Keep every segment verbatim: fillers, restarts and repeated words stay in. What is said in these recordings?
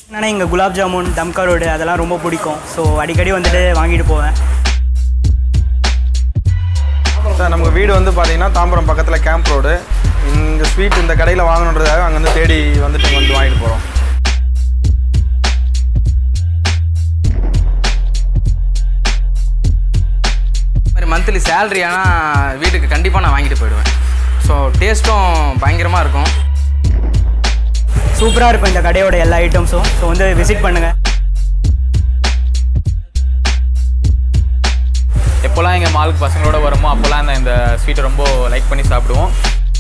ஆனால் இங்கே குலாப் ஜாமுன் தம்கா ரோடு அதெல்லாம் ரொம்ப பிடிக்கும். ஸோ அடிக்கடி வந்துட்டு வாங்கிட்டு போவேன். சார் நமக்கு வீடு வந்து பார்த்தீங்கன்னா தாம்பரம் பக்கத்தில் கேம்ப் ரோடு. இந்த ஸ்வீட் இந்த கடையில் வாங்கணுன்றதாக அங்கேருந்து தேடி வந்துட்டு வந்து வாங்கிட்டு போகிறோம். மந்த்லி சேலரி ஆனால் வீட்டுக்கு கண்டிப்பாக நான் வாங்கிட்டு போயிடுவேன். ஸோ டேஸ்ட்டும் பயங்கரமாக இருக்கும். சூப்பராக இருக்கும் இந்த கடையோட எல்லா ஐட்டம்ஸும். ஸோ வந்து விசிட் பண்ணுங்கள். எப்போல்லாம் எங்கள் மாலுக்கு பசங்களோட வருமோ அப்போல்லாம் நான் இந்த ஸ்வீட்டை ரொம்ப லைக் பண்ணி சாப்பிடுவோம்.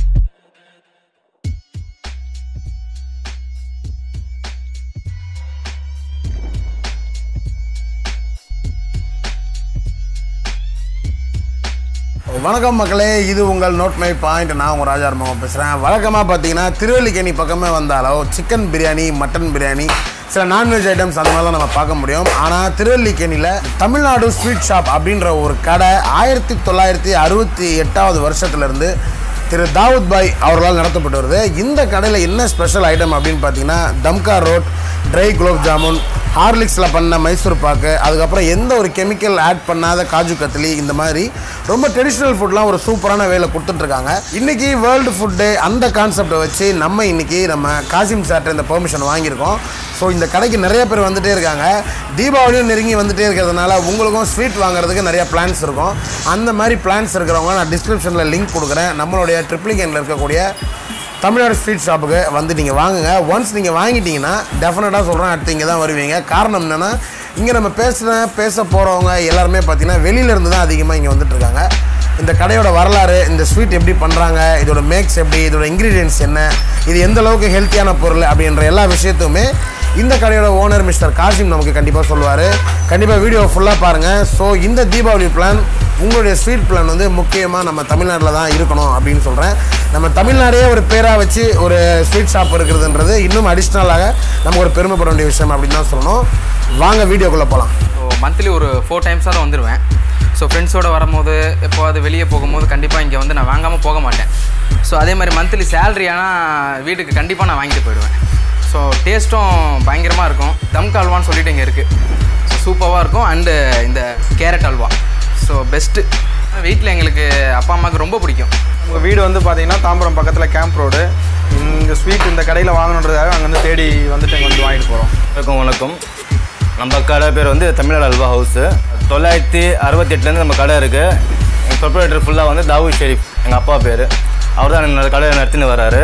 வணக்கம் மக்களே, இது உங்கள் நோட் மை பாயிண்ட். நான் உங்கள் ராஜா அருமகம் பேசுகிறேன். வழக்கமாக பார்த்தீங்கன்னா திருவல்லிக்கேணி பக்கமே வந்தாலோ சிக்கன் பிரியாணி, மட்டன் பிரியாணி, சில நான்வெஜ் ஐட்டம்ஸ் அந்த மாதிரிலாம் நம்ம பார்க்க முடியும். ஆனால் திருவல்லிக்கேணியில் தமிழ்நாடு ஸ்வீட் ஷாப் அப்படின்ற ஒரு கடை ஆயிரத்தி தொள்ளாயிரத்தி அறுபத்தி எட்டாவது வருஷத்துலேருந்து திரு தாவூத் பாய் அவர்களால் நடத்தப்பட்டு வருது. இந்த கடையில் என்ன ஸ்பெஷல் ஐட்டம் அப்படின்னு பார்த்தீங்கன்னா தம்கா ரோட், ட்ரை குலோப் ஜாமுன், ஹார்லிக்ஸில் பண்ண மைசூர் பாக்கு, அதுக்கப்புறம் எந்த ஒரு கெமிக்கல் ஆட் பண்ணாத காஜு கத்லி, இந்த மாதிரி ரொம்ப ட்ரெடிஷ்னல் ஃபுட்லாம் ஒரு சூப்பரான வேலை கொடுத்துட்ருக்காங்க. இன்றைக்கி வேர்ல்டு ஃபுட்டு அந்த கான்செப்டை வச்சு நம்ம இன்றைக்கி நம்ம காசிம் சார்ட்ட இந்த பெர்மிஷன் வாங்கியிருக்கோம். ஸோ இந்த கடைக்கு நிறைய பேர் வந்துகிட்டே இருக்காங்க. தீபாவளியும் நெருங்கி வந்துகிட்டே இருக்கிறதுனால உங்களுக்கும் ஸ்வீட் வாங்குறதுக்கு நிறைய பிளான்ஸ் இருக்கும். அந்த மாதிரி பிளான்ஸ் இருக்கிறவங்க நான் டிஸ்கிரிப்ஷனில் லிங்க் கொடுக்குறேன். நம்மளுடைய ட்ரிப்ளிகேனில் இருக்கக்கூடிய தமிழ்நாடு ஸ்வீட் ஷாப்புக்கு வந்து நீங்கள் வாங்குங்க. ஒன்ஸ் நீங்கள் வாங்கிட்டீங்கன்னா டெஃபினட்டாக சொல்கிறேன், அடுத்து இங்கே தான் வருவீங்க. காரணம் என்னென்னா இங்கே நம்ம பேசுகிற பேச போகிறவங்க எல்லாருமே பார்த்திங்கன்னா வெளியிலேருந்து தான் அதிகமாக இங்கே வந்துட்டுருக்காங்க. இந்த கடையோட வரலாறு, இந்த ஸ்வீட் எப்படி பண்ணுறாங்க, இதோட மேக்ஸ் எப்படி, இதோட இன்க்ரீடியன்ட்ஸ் என்ன, இது எந்த அளவுக்கு ஹெல்த்தியான பொருள் அப்படின்ற எல்லா விஷயத்துமே இந்த கடையோட ஓனர் மிஸ்டர் காசிம் நமக்கு கண்டிப்பாக சொல்லுவார். கண்டிப்பாக வீடியோ ஃபுல்லாக பாருங்கள். ஸோ இந்த தீபாவளி பிளான், உங்களுடைய ஸ்வீட் பிளான் வந்து முக்கியமாக நம்ம தமிழ்நாட்டில் தான் இருக்கணும் அப்படின்னு சொல்கிறேன். நம்ம தமிழ்நாடே ஒரு பேராக வச்சு ஒரு ஸ்வீட் ஷாப் இருக்கிறதுன்றது இன்னும் அடிஷ்னலாக நம்ம ஒரு பெருமைப்பட வேண்டிய விஷயம் அப்படின்னு தான் சொல்லணும். வாங்க வீடியோக்குள்ளே போகலாம். ஸோ மந்த்லி ஒரு ஃபோர் டைம்ஸாக தான் வந்துடுவேன். ஸோ ஃப்ரெண்ட்ஸோடு வரும்போது எப்போது வெளியே போகும்போது கண்டிப்பாக இங்கே வந்து நான் வாங்காமல் போக மாட்டேன். ஸோ அதே மாதிரி மந்த்லி சேலரி ஆனால் வீட்டுக்கு கண்டிப்பாக நான் வாங்கிட்டு போயிடுவேன். ஸோ டேஸ்ட்டும் பயங்கரமாக இருக்கும். தம்கா அல்வான்னு சொல்லிட்டு இங்கே இருக்குது. ஸோ சூப்பராக இருக்கும். அண்டு இந்த கேரட் அல்வா ஸோ பெஸ்ட்டு. வீட்டில் எங்களுக்கு அப்பா அம்மாவுக்கு ரொம்ப பிடிக்கும். உங்கள் வீடு வந்து பார்த்தீங்கன்னா தாம்பரம் பக்கத்தில் கேம்ப் ரோடு. இந்த ஸ்வீட் இந்த கடையில் வாங்கணுன்றதாக அங்கேருந்து தேடி வந்துட்டு இங்கே வந்து வாங்கிட்டு போகிறோம். வணக்கம் வணக்கம் நம்ம கடை பேர் வந்து தமிழ்நாடு அல்வா ஹவுஸு. தொள்ளாயிரத்தி அறுபத்தி எட்டுலேருந்து நம்ம கடை இருக்குது. எங்கள் ப்ரொப்ரைட்டர் ஃபுல்லாக வந்து தாவூத் ஷெரீஃப், எங்கள் அப்பா பேர். அவர் தான் என்னோட கடையை நடத்தின்னு வர்றாரு.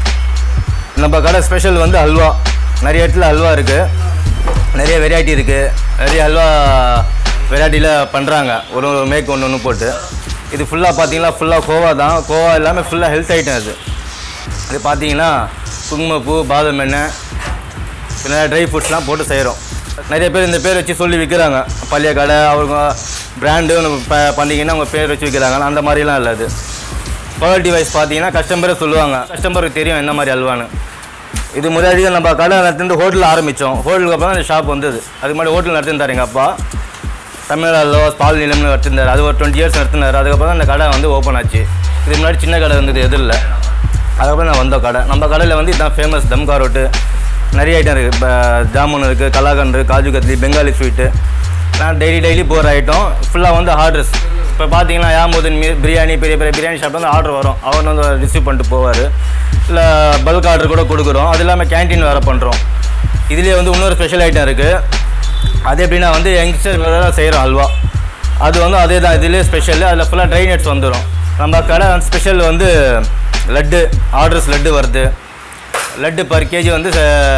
நம்ம கடை ஸ்பெஷல் வந்து அல்வா. நிறைய இடத்துல அல்வா இருக்குது, நிறைய வெரைட்டி இருக்குது. நிறைய அல்வா வெரைட்டியில் பண்ணுறாங்க, ஒரு ஒரு மேக் ஒன்று ஒன்று போட்டு. இது ஃபுல்லாக பார்த்தீங்கன்னா ஃபுல்லாக கோவா தான். கோவா எல்லாமே ஃபுல்லாக ஹெல்த் ஐட்டம். அது அது பார்த்தீங்கன்னா குங்குமப்பூ, பாதாம் எண்ணெய், நிறைய ட்ரை ஃப்ரூட்ஸ்லாம் போட்டு செய்கிறோம். நிறைய பேர் இந்த பேர் வச்சு சொல்லி விற்கிறாங்க. பழைய கடை அவங்க பிராண்டு ப பண்ணிங்கன்னா அவங்க பேர் வச்சு விற்கிறாங்க. அந்த மாதிரிலாம் இல்லை. அது குவாலிட்டி வைஸ் பார்த்தீங்கன்னா கஸ்டமரே சொல்லுவாங்க, கஸ்டமருக்கு தெரியும் என்ன மாதிரி அல்வான்னு. இது முன்னாடி நம்ம கடை நடத்திட்டு ஹோட்டலில் ஆரம்பித்தோம். ஹோட்டலுக்கு அப்புறம் தான் இந்த ஷாப் வந்தது. அதுக்கு முன்னாடி ஹோட்டல் நடத்திருந்தார் எங்கள் அப்பா. தமிழ்நாடு அல்வா பால் நிலம்னு நடத்திருந்தார். அது ஒரு டுவெண்ட்டி இயர்ஸ் நடத்தினார். அதுக்கப்புறம் தான் இந்த கடை வந்து ஓப்பன் ஆச்சு. இதுக்கு முன்னாடி சின்ன கடை இருந்தது எதிரில். அதுக்கப்புறம் நான் வந்த கடை. நம்ம கடையில் வந்து இதுதான் ஃபேமஸ் தம்கா ரோட்டு. நிறைய ஐட்டம் இருக்குது. இப்போ ஜாமுன் இருக்குது, கலாகண்டு, காஜு கத்லி, பெங்காலி ஸ்வீட்டு. நான் டெய்லி டெய்லி போகிற ஐட்டம் ஃபுல்லாக வந்து ஆர்டர்ஸ். இப்போ பார்த்தீங்கன்னா யாமோதன் மீ பிரியாணி, பெரிய பெரிய பிரியாணி ஷாப் வந்து ஆர்டர் வரும். அவர் வந்து ரிசீவ் பண்ணிட்டு போவார். இல்லை பல்க் ஆர்டர் கூட கொடுக்குறோம். அது இல்லாமல் கேன்டீன் வேறு பண்ணுறோம். இதுலேயே வந்து இன்னொரு ஸ்பெஷல் ஐட்டம் இருக்குது. அது எப்படின்னா வந்து யங்ஸ்டர் செய்கிறோம் அல்வா. அது வந்து அதே தான், இதுலேயே ஸ்பெஷல். அதில் ஃபுல்லாக ட்ரை நட்ஸ் வந்துடும். நம்ம கடை ஸ்பெஷல் வந்து லட்டு, ஆர்டர்ஸ் லட்டு வருது. லட்டு பர் கேஜி வந்து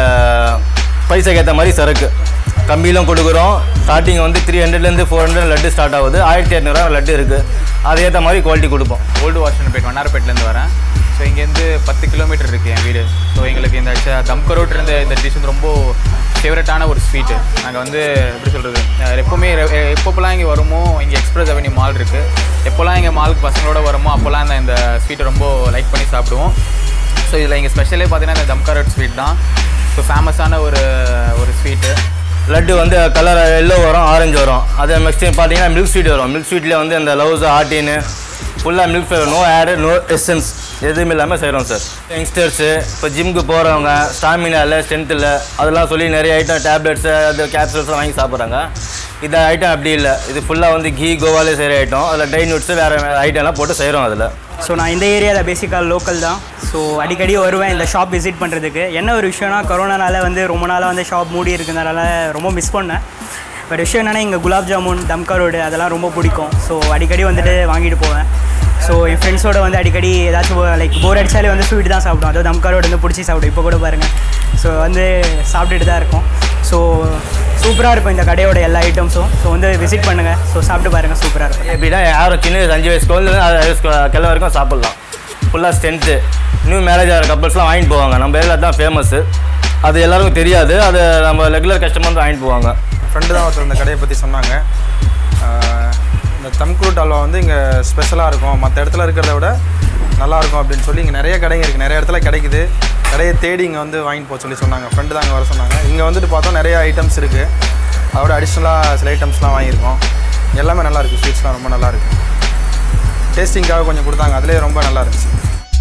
பைசாக்கு ஏற்ற மாதிரி சரக்கு கம்பியிலும் கொடுக்குறோம். ஸ்டார்டிங் வந்து த்ரீ ஹண்ட்ரட்லேருந்து ஃபோர் ஹண்ட்ரட் லட்டு ஸ்டார்ட் ஆகுது. ஆயிரத்தி இரநூறுவா லட்டு இருக்குது. அது ஏற்ற மாதிரி குவாலிட்டி கொடுப்போம். ஓல்டு வாஷன்பேட் வண்ணாரப்பேட்டிலேருந்து வரேன். ஸோ இங்கேருந்து பத்து கிலோமீட்டர் இருக்குது என் வீடு. ஸோ எங்களுக்கு இந்த தம்கா ரோட் இருந்த இந்த டிஷ் வந்து ரொம்ப ஃபேவரட்டான ஒரு ஸ்வீட்டு. நாங்கள் வந்து எப்படி சொல்கிறது, எப்போவுமே எப்போப்பெல்லாம் இங்கே வருமோ, இங்கே எக்ஸ்பிரஸ் அவென்யூ மால் இருக்குது. எப்போல்லாம் எங்கள் மாலுக்கு பசங்களோட வருமோ அப்போல்லாம் இந்த இந்த ஸ்வீட்டை ரொம்ப லைக் பண்ணி சாப்பிடுவோம். ஸோ இதில் எங்கள் ஸ்பெஷலே பார்த்தீங்கன்னா இந்த தம்கா ரோட் ஸ்வீட் தான். ஸோ ஃபேமஸான ஒரு ஒரு ஸ்வீட்டு. லட்டு வந்து கலர் எல்லோ வரும், ஆரஞ்சு வரும். அது நெக்ஸ்ட் டைம் பார்த்தீங்கன்னா மில்க் ஸ்வீட் வரும். மில்க் ஸ்வீட்டில் வந்து அந்த லவ்ஸ், ஆட்டின்னு, ஃபுல்லாக மில்க் ஃப்ளேவர், நோ ஆடு, நோ எசன்ஸ் எதுவுமே இல்லாமல் செய்கிறோம் சார். யங்ஸ்டர்ஸு இப்போ ஜிம்முக்கு போகிறவங்க ஸ்டாமினா இல்லை, ஸ்ட்ரென்த் இல்லை, அதெல்லாம் சொல்லி நிறைய ஐட்டம் டேப்லெட்ஸு அது கேப்சூல்ஸ்லாம் வாங்கி சாப்பிட்றாங்க. இந்த ஐட்டம் அப்படி இல்லை. இது ஃபுல்லாக வந்து கீ கோவாலே செய்கிற ஐட்டம். அதில் ட்ரை நட்ஸு வேறு ஐட்டம்லாம் போட்டு செய்கிறோம் அதில். ஸோ நான் இந்த ஏரியாவில் பேசிக்காக லோக்கல் தான். ஸோ அடிக்கடி வருவேன் இந்த ஷாப் விசிட் பண்ணுறதுக்கு. என்ன ஒரு விஷயம்னா, கொரோனானால வந்து ரொம்ப நாளாக வந்து ஷாப் மூடி இருக்கிறதுனால ரொம்ப மிஸ் பண்ணேன். பட் விஷயம் என்னென்னா, இங்கே குலாப் ஜாமுன், தம்கா ரோடு அதெல்லாம் ரொம்ப பிடிக்கும். ஸோ அடிக்கடி வந்துட்டு வாங்கிட்டு போவேன். ஸோ என் ஃப்ரெண்ட்ஸோடு வந்து அடிக்கடி ஏதாச்சும் லைக் போர் அடித்தாலே வந்து ஸ்வீட் தான் சாப்பிடுவோம். அதுவும் தம்கா ரோடு வந்து பிடிச்சி சாப்பிடும். இப்போ கூட பாருங்கள். ஸோ வந்து சாப்பிட்டுட்டு தான் இருக்கும். ஸோ சூப்பராக இருக்கும் இந்த கடையோட எல்லா ஐட்டம்ஸும். ஸோ வந்து விசிட் பண்ணுங்கள். ஸோ சாப்பிட்டு பாருங்கள், சூப்பராக இருக்கும். எப்படின்னா யாரும் சின்ன அஞ்சு வயசு கோல்டு ஆறு வயசு கிளை வரைக்கும் சாப்பிட்லாம். ஃபுல்லாக ஸ்ட்ரென்த்து. நியூ மேரேஜ் ஆகிற கப்பல்ஸ்லாம் வாங்கிட்டு போவாங்க. நம்ம ஏரியாவில் தான் ஃபேமஸ்ஸு. அது எல்லாருக்கும் தெரியாது. அது நம்ம ரெகுலர் கஸ்டமர் வந்து வாங்கிட்டு போவாங்க. ஃப்ரெண்டு தான் ஒருத்தர் இந்த கடையை பற்றி சொன்னாங்க. இந்த தம்குருட் அல்வா வந்து இங்கே ஸ்பெஷலாக இருக்கும், மற்ற இடத்துல இருக்கிறத விட நல்லாயிருக்கும் அப்படின்னு சொல்லி இங்கே நிறைய கடைங்க இருக்குது, நிறைய இடத்துல கிடைக்குது. கடையை தேடி இங்கே வந்து வாங்கிட்டு போக சொல்லி சொன்னாங்க. ஃப்ரெண்டு தான் அங்கே வர சொன்னாங்க. இங்கே வந்துட்டு பார்த்தோம் நிறைய ஐட்டம்ஸ் இருக்குது. அதோட அடிஷ்னலாக சில ஐட்டம்ஸ்லாம் வாங்கியிருக்கோம். எல்லாமே நல்லாயிருக்கு. ஸ்வீட்ஸ்லாம் ரொம்ப நல்லாயிருக்கு. டேஸ்டிங்காக கொஞ்சம் கொடுத்தாங்க, அதிலே ரொம்ப நல்லா இருந்துச்சு.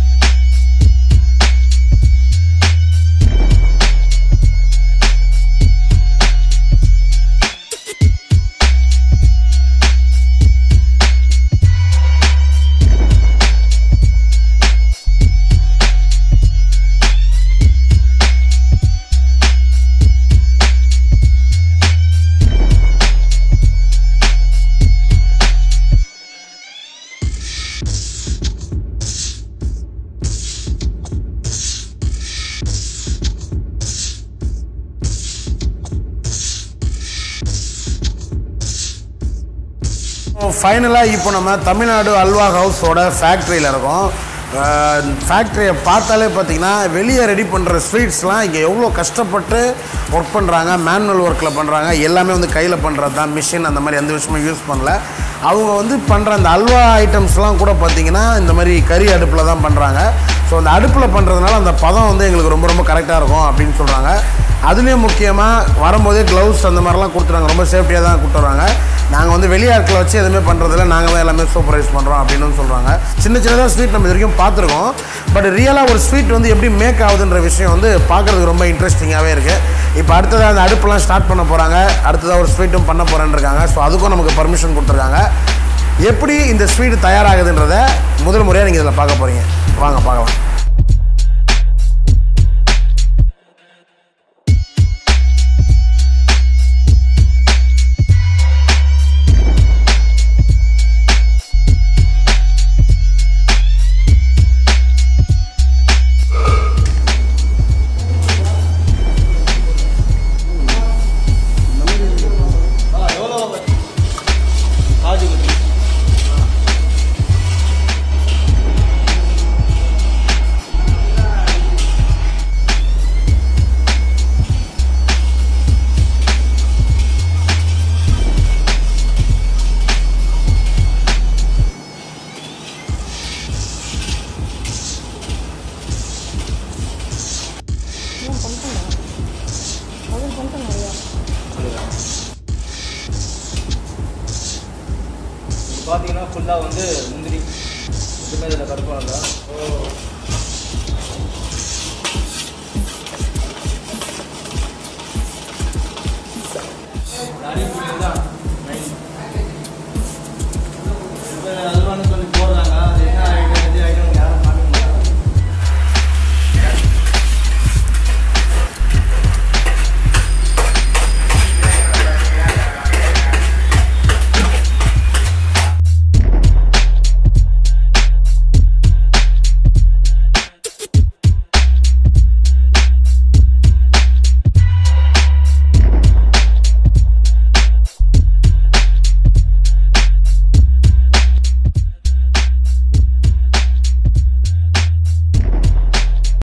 ஃபைனலாக இப்போ நம்ம தமிழ்நாடு அல்வா ஹவுஸோட ஃபேக்ட்ரியில் இருக்கோம். ஃபேக்ட்ரியை பார்த்தாலே பார்த்திங்கன்னா வெளியே ரெடி பண்ணுற ஸ்வீட்ஸ்லாம் இங்கே எவ்வளோ கஷ்டப்பட்டு ஒர்க் பண்ணுறாங்க, மேனுவல் ஒர்க்கில் பண்ணுறாங்க. எல்லாமே வந்து கையில் பண்ணுறது தான், மிஷின் அந்த மாதிரி எந்த விஷயமும் யூஸ் பண்ணல. அவங்க வந்து பண்ணுற அந்த அல்வா ஐட்டம்ஸ்லாம் கூட பார்த்திங்கன்னா இந்த மாதிரி கறி அடுப்பில் தான் பண்ணுறாங்க. ஸோ அந்த அடுப்பில் பண்ணுறதுனால அந்த பதம் வந்து எங்களுக்கு ரொம்ப ரொம்ப கரெக்டாக இருக்கும் அப்படின்னு சொல்கிறாங்க. அதுலேயும் முக்கியமாக வரும்போதே க்ளவுஸ் அந்த மாதிரிலாம் கொடுத்துறாங்க. ரொம்ப சேஃப்டியாக தான் கொடுத்துட்றாங்க. நாங்கள் வந்து வெளியாட்களை வச்சு எதுவுமே பண்ணுறதில்ல, நாங்கள் தான் எல்லாமே சூப்பர்வைஸ் பண்ணுறோம் அப்படின்னு சொல்கிறாங்க. சின்ன சின்னதாக ஸ்வீட் நம்ம இது வரைக்கும் பார்த்துருக்கோம். பட் ரியலாக ஒரு ஸ்வீட் வந்து எப்படி மேக் ஆகுதுன்ற விஷயம் வந்து பார்க்குறதுக்கு ரொம்ப இன்ட்ரெஸ்டிங்காகவே இருக்குது. இப்போ அடுத்ததாக அந்த அடுப்பெல்லாம் ஸ்டார்ட் பண்ண போகிறாங்க. அடுத்ததாக ஒரு ஸ்வீட்டும் பண்ண போகிறேன்னு இருக்காங்க. ஸோ அதுக்கும் நமக்கு பர்மிஷன் கொடுத்துருக்காங்க. எப்படி இந்த ஸ்வீட் தயாராகுதுன்றதை முதல் முறையாக நீங்கள் இதில் பார்க்க போகிறீங்க. வாங்க பார்க்கலாம். பார்த்தீங்கன்னா ஃபுல்லாக வந்து முந்திரி இதுமே இதில் கருப்பாங்க.